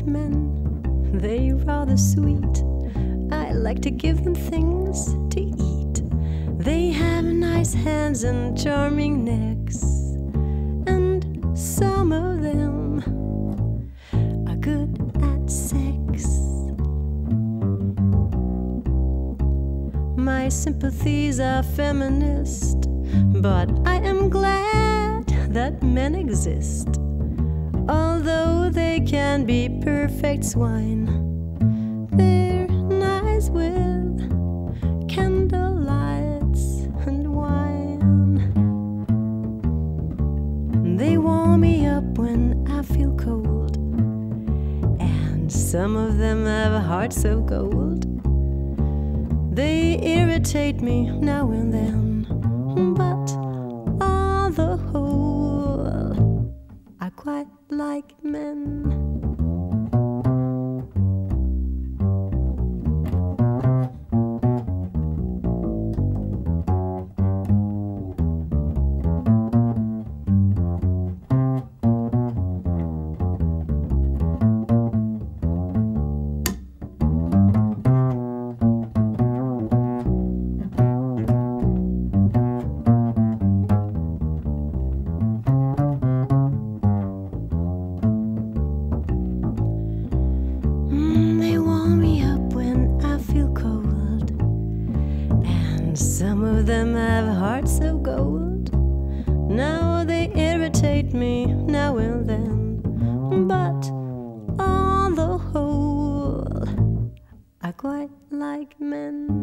like men, they rather sweet. I like to give them things to eat. They have nice hands and charming necks, and some of them are good at sex. My sympathies are feminist, but I am glad that men exist. Although they can be perfect swine, they're nice with candlelights and wine. They warm me up when I feel cold, and some of them have hearts of gold. They irritate me now and then, but on the whole, I quite like men. Some of them have hearts of gold. Now they irritate me now and then, but on the whole, I quite like men.